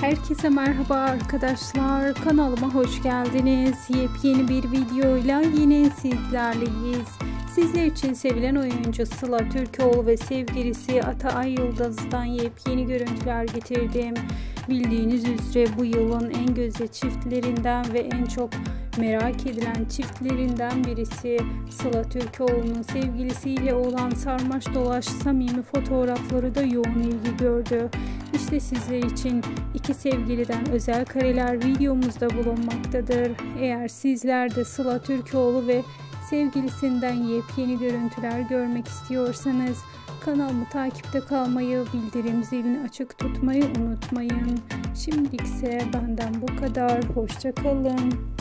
Herkese merhaba arkadaşlar, kanalıma hoş geldiniz. Yepyeni bir videoyla yine sizlerleyiz. Sizler için sevilen oyuncu Sıla Türkoğlu ve sevgilisi Ata Yıldız'dan yepyeni görüntüler getirdim. Bildiğiniz üzere bu yılın en gözde çiftlerinden ve en çok merak edilen çiftlerinden birisi Sıla Türkoğlu'nun sevgilisiyle olan sarmaş dolaş samimi fotoğrafları da yoğun ilgi gördü. İşte sizler için iki sevgiliden özel kareler videomuzda bulunmaktadır. Eğer sizler de Sıla Türkoğlu ve sevgilisinden yepyeni görüntüler görmek istiyorsanız kanalımı takipte kalmayı, bildirim zilini açık tutmayı unutmayın. Şimdilikse benden bu kadar. Hoşça kalın.